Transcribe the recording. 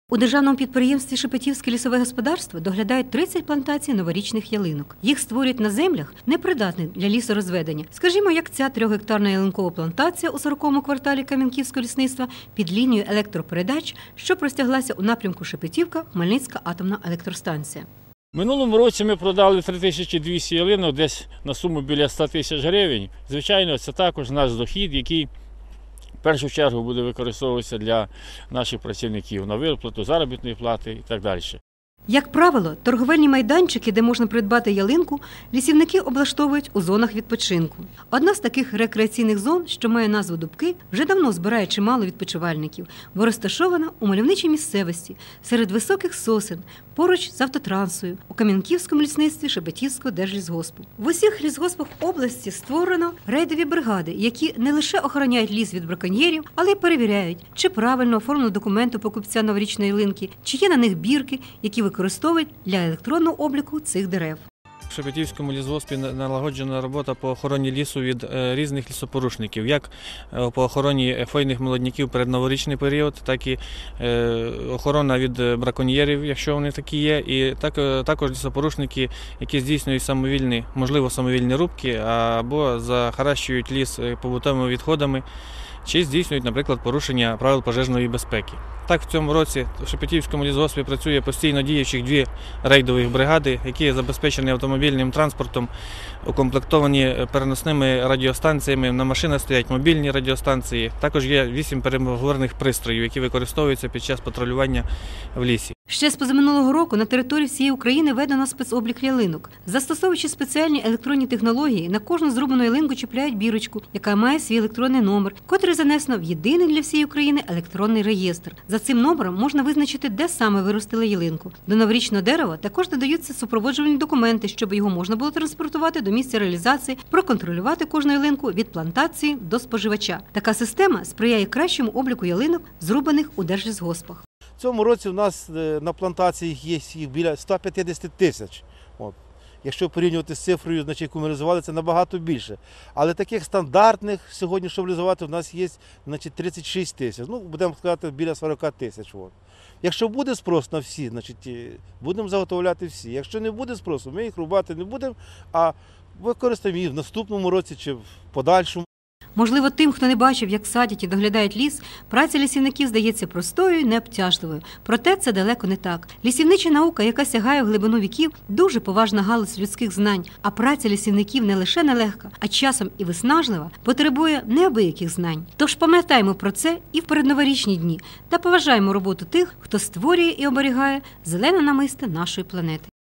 У державному підприємстві «Шепетівське лісове господарство» доглядають 30 плантацій новорічних ялинок. Їх створюють на землях, непридатних для лісорозведення. Скажімо, як ця 3-гектарна ялинкова плантація у 40-му кварталі Кам'янківського лісництва під лінією електропередач, що простяглася у напрямку Шепетівка, Хмельницька атомна електростанція. Минулому році ми продали 3200 ялинок, десь на суму біля 100 тисяч гривень. Звичайно, це також наш дохід, який в першу чергу буде використовуватися для наших працівників на виплату заробітної плати і так далі. Як правило, торговельні майданчики, де можна придбати ялинку, лісівники облаштовують у зонах відпочинку. Одна з таких рекреаційних зон, що має назву Дубки, вже давно збирає чимало відпочивальників, бо розташована у мальовничій місцевості, серед високих сосен, поруч з автотрасою, у Кам'янківському лісництві Шепетівського держлісгоспу. В усіх лісгоспах області створено рейдові бригади, які не лише охороняють ліс від браконьєрів, але й перевіряють, чи правильно оформлено документи покупця новорічної ялинки, чи є на них бірки, які використовують для електронного обліку цих дерев. В Шепетівському лісгоспі налагоджена робота по охороні лісу від різних лісопорушників, як по охороні хвойних молодняків перед новорічний період, так і охорона від браконьєрів, якщо вони такі є, і також лісопорушники, які здійснюють самовільні, можливо, самовільні рубки або захаращують ліс побутовими відходами, чи здійснюють, наприклад, порушення правил пожежної безпеки. Так, в цьому році в Шепетівському лісгоспі працює постійно діючих 2 рейдових бригади, які забезпечені автомобільним транспортом, укомплектовані переносними радіостанціями, на машинах стоять мобільні радіостанції. Також є 8 переговорних пристроїв, які використовуються під час патрулювання в лісі. Ще з позаминулого року на території всієї України введено спецоблік ялинок. Застосовуючи спеціальні електронні технології, на кожну зрубану ялинку чіпляють бірочку, яка має свій електронний номер, котрий занесено в єдиний для всієї України електронний реєстр. За цим номером можна визначити, де саме виростили ялинку. До новорічного дерева також додаються супроводжувальні документи, щоб його можна було транспортувати до місця реалізації, проконтролювати кожну ялинку від плантації до споживача. Така система сприяє кращому обліку ялинок, зрубаних у держлісгоспах. В цьому році у нас на плантаціях є їх біля 150 тисяч. Якщо порівнювати з цифрою, значить, яку ми реалізували, це набагато більше. Але таких стандартних сьогодні, щоб реалізувати, у нас є, значить, 36 тисяч. Ну, будемо сказати, біля 40 тисяч. Якщо буде спрос на всі, значить, будемо заготовляти всі. Якщо не буде спросу, ми їх рубати не будемо, а використаємо їх в наступному році чи в подальшому. Можливо, тим, хто не бачив, як садять і доглядають ліс, праця лісівників здається простою і необтяжливою. Проте це далеко не так. Лісівнича наука, яка сягає в глибину віків, дуже поважна галузь людських знань. А праця лісівників не лише нелегка, а часом і виснажлива, потребує неабияких знань. Тож пам'ятаємо про це і в передноворічні дні та поважаємо роботу тих, хто створює і оберігає зелене намисто нашої планети.